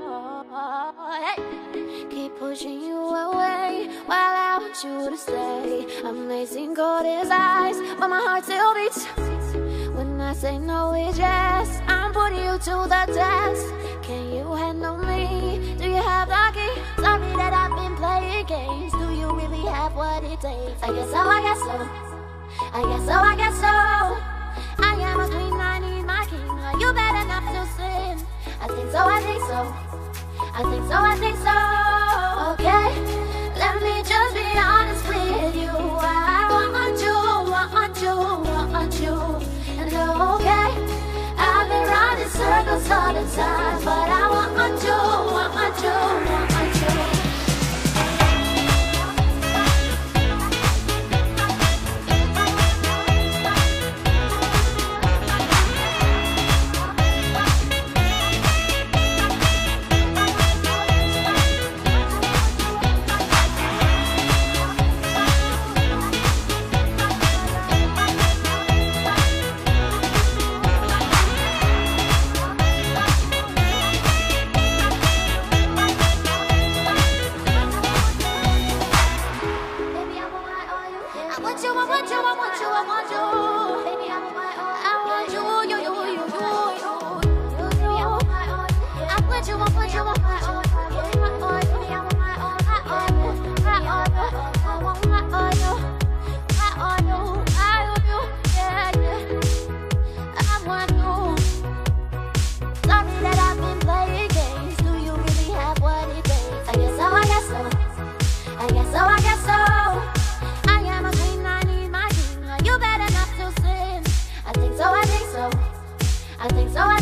Hey. Keep pushing you away while I want you to stay. Amazing cold as ice, but my heart still beats. When I say no, it's yes. I'm putting you to the test. Can you handle me? Do you have the key? Sorry that I've been playing games. Do you really have what it takes? I guess so, I guess so. I guess so, I guess so. I am a queen, I need my king. Are you bad enough to sin? I think so, I think so. I think so, I think so. Okay, let me just be honest with you. I want you, want you, want you. And okay, I've been running circles all the time, but I want you, want you, want you. I think so,